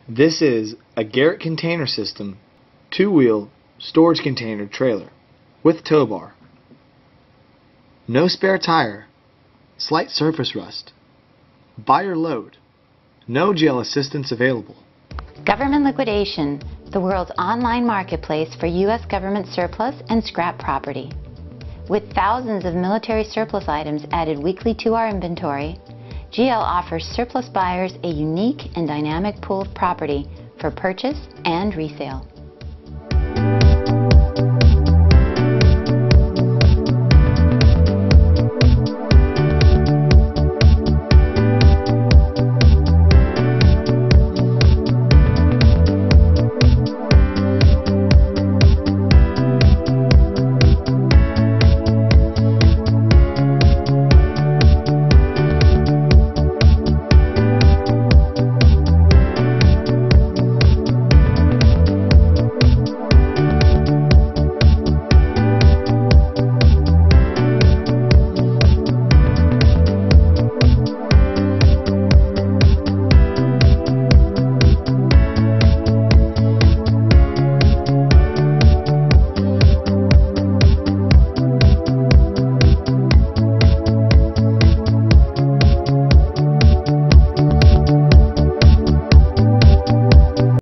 This is a Garrett container system, two-wheel storage container trailer with tow bar. No spare tire, slight surface rust, buyer load, no jail assistance available. Government Liquidation, the world's online marketplace for U.S. government surplus and scrap property. With thousands of military surplus items added weekly to our inventory, GL offers surplus buyers a unique and dynamic pool of property for purchase and resale.